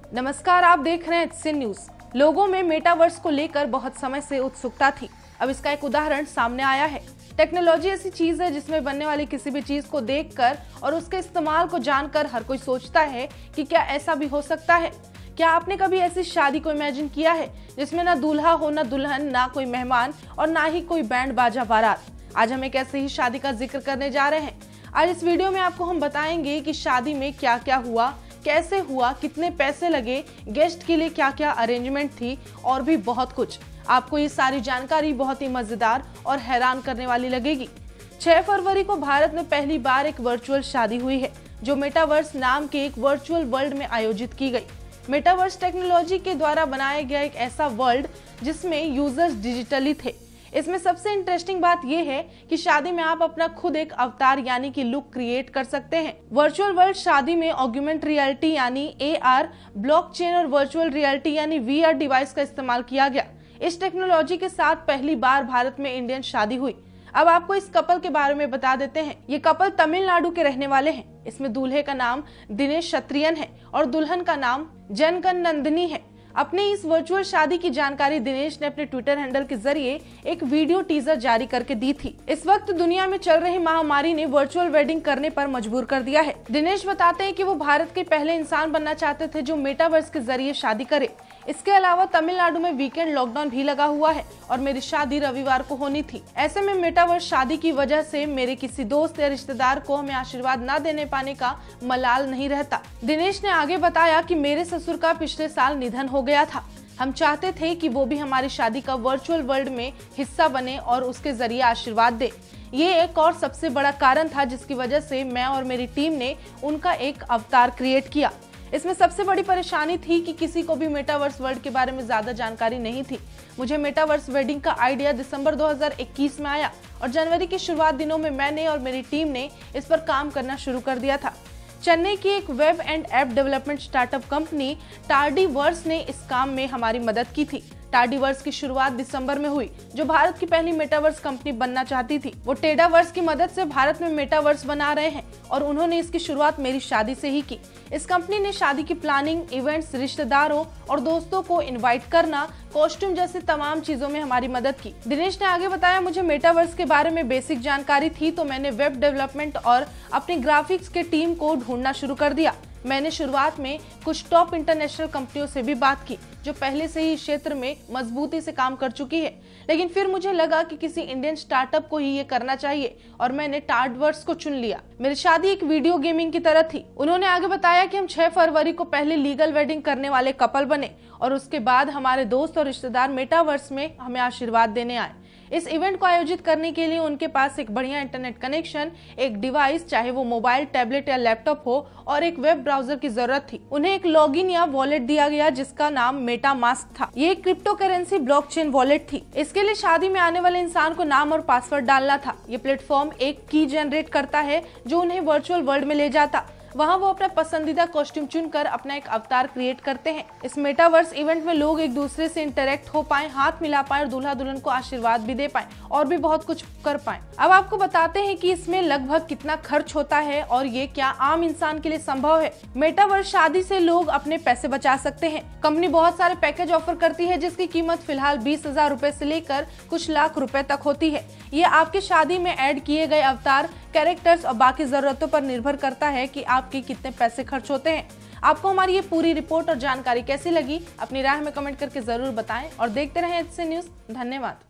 नमस्कार, आप देख रहे हैं एचसी न्यूज। लोगों में मेटावर्स को लेकर बहुत समय से उत्सुकता थी। अब इसका एक उदाहरण सामने आया है। टेक्नोलॉजी ऐसी चीज है जिसमें बनने वाली किसी भी चीज को देखकर और उसके इस्तेमाल को जानकर हर कोई सोचता है कि क्या ऐसा भी हो सकता है। क्या आपने कभी ऐसी शादी को इमेजिन किया है जिसमें ना दूल्हा हो, ना दुल्हन, ना कोई मेहमान और ना ही कोई बैंड बाजा बारात। आज हम एक ऐसे ही शादी का जिक्र करने जा रहे हैं। आज इस वीडियो में आपको हम बताएंगे कि शादी में क्या क्या हुआ, कैसे हुआ, कितने पैसे लगे, गेस्ट के लिए क्या क्या अरेंजमेंट थी और भी बहुत कुछ। आपको ये सारी जानकारी बहुत ही मजेदार और हैरान करने वाली लगेगी। 6 फरवरी को भारत में पहली बार एक वर्चुअल शादी हुई है जो मेटावर्स नाम के एक वर्चुअल वर्ल्ड में आयोजित की गई। मेटावर्स टेक्नोलॉजी के द्वारा बनाया गया एक ऐसा वर्ल्ड जिसमें यूजर्स डिजिटली थे। इसमें सबसे इंटरेस्टिंग बात यह है कि शादी में आप अपना खुद एक अवतार यानी कि लुक क्रिएट कर सकते हैं। वर्चुअल वर्ल्ड शादी में ऑग्यूमेंट रियलिटी यानी AR, ब्लॉकचेन और वर्चुअल रियलिटी यानी VR डिवाइस का इस्तेमाल किया गया। इस टेक्नोलॉजी के साथ पहली बार भारत में इंडियन शादी हुई। अब आपको इस कपल के बारे में बता देते हैं। ये कपल तमिलनाडु के रहने वाले हैं। इसमें दूल्हे का नाम दिनेश क्षत्रियन है और दुल्हन का नाम जनकन नंदिनी है। अपने इस वर्चुअल शादी की जानकारी दिनेश ने अपने ट्विटर हैंडल के जरिए एक वीडियो टीजर जारी करके दी थी। इस वक्त दुनिया में चल रही महामारी ने वर्चुअल वेडिंग करने पर मजबूर कर दिया है। दिनेश बताते हैं कि वो भारत के पहले इंसान बनना चाहते थे जो मेटावर्स के जरिए शादी करे। इसके अलावा तमिलनाडु में वीकेंड लॉकडाउन भी लगा हुआ है और मेरी शादी रविवार को होनी थी। ऐसे में मेटावर्स शादी की वजह से मेरे किसी दोस्त या रिश्तेदार को हमें आशीर्वाद न देने पाने का मलाल नहीं रहता। दिनेश ने आगे बताया कि मेरे ससुर का पिछले साल निधन हो गया था। हम चाहते थे कि वो भी हमारी शादी का वर्चुअल वर्ल्ड में हिस्सा बने और उसके जरिए आशीर्वाद दे। ये एक और सबसे बड़ा कारण था जिसकी वजह से मैं और मेरी टीम ने उनका एक अवतार क्रिएट किया। इसमें सबसे बड़ी परेशानी थी कि किसी को भी मेटावर्स वर्ल्ड के बारे में ज्यादा जानकारी नहीं थी। मुझे मेटावर्स वेडिंग का आइडिया दिसंबर 2021 में आया और जनवरी के शुरुआत दिनों में मैंने और मेरी टीम ने इस पर काम करना शुरू कर दिया था। चेन्नई की एक web and app development startup company Tardiverse ने इस काम में हमारी मदद की थी। टार्डीवर्स की शुरुआत दिसंबर में हुई, जो भारत की पहली मेटावर्स कंपनी बनना चाहती थी। वो टेडावर्स की मदद से भारत में मेटावर्स बना रहे हैं और उन्होंने इसकी शुरुआत मेरी शादी से ही की। इस कंपनी ने शादी की प्लानिंग, इवेंट्स, रिश्तेदारों और दोस्तों को इनवाइट करना, कॉस्ट्यूम जैसे तमाम चीजों में हमारी मदद की। दिनेश ने आगे बताया, मुझे मेटावर्स के बारे में बेसिक जानकारी थी तो मैंने वेब डेवलपमेंट और अपनी ग्राफिक्स के टीम को ढूंढना शुरू कर दिया। मैंने शुरुआत में कुछ टॉप इंटरनेशनल कंपनियों से भी बात की जो पहले से ही क्षेत्र में मजबूती से काम कर चुकी है, लेकिन फिर मुझे लगा कि किसी इंडियन स्टार्टअप को ही ये करना चाहिए और मैंने टार्डवर्स को चुन लिया। मेरी शादी एक वीडियो गेमिंग की तरह थी। उन्होंने आगे बताया कि हम 6 फरवरी को पहले लीगल वेडिंग करने वाले कपल बने और उसके बाद हमारे दोस्त और रिश्तेदार मेटावर्स में हमें आशीर्वाद देने आए। इस इवेंट को आयोजित करने के लिए उनके पास एक बढ़िया इंटरनेट कनेक्शन, एक डिवाइस चाहे वो मोबाइल, टैबलेट या लैपटॉप हो और एक वेब ब्राउजर की जरूरत थी। उन्हें एक लॉगिन या वॉलेट दिया गया जिसका नाम मेटामास्क था। ये एक क्रिप्टो करेंसी ब्लॉकचेन वॉलेट थी। इसके लिए शादी में आने वाले इंसान को नाम और पासवर्ड डालना था। ये प्लेटफॉर्म एक की जनरेट करता है जो उन्हें वर्चुअल वर्ल्ड में ले जाता। वहाँ वो अपना पसंदीदा कॉस्ट्यूम चुनकर अपना एक अवतार क्रिएट करते हैं। इस मेटावर्स इवेंट में लोग एक दूसरे से इंटरेक्ट हो पाए, हाथ मिला पाए और दूल्हा दुल्हन को आशीर्वाद भी दे पाए और भी बहुत कुछ कर पाए। अब आपको बताते हैं कि इसमें लगभग कितना खर्च होता है और ये क्या आम इंसान के लिए संभव है। मेटावर्स शादी से लोग अपने पैसे बचा सकते हैं। कंपनी बहुत सारे पैकेज ऑफर करती है जिसकी कीमत फिलहाल 20,000 रुपए से लेकर कुछ लाख रुपए तक होती है। ये आपकी शादी में ऐड किए गए अवतार, कैरेक्टर्स और बाकी जरूरतों पर निर्भर करता है कि आपके कितने पैसे खर्च होते हैं। आपको हमारी ये पूरी रिपोर्ट और जानकारी कैसी लगी, अपनी राय में कमेंट करके जरूर बताएं और देखते रहें एचसी न्यूज। धन्यवाद।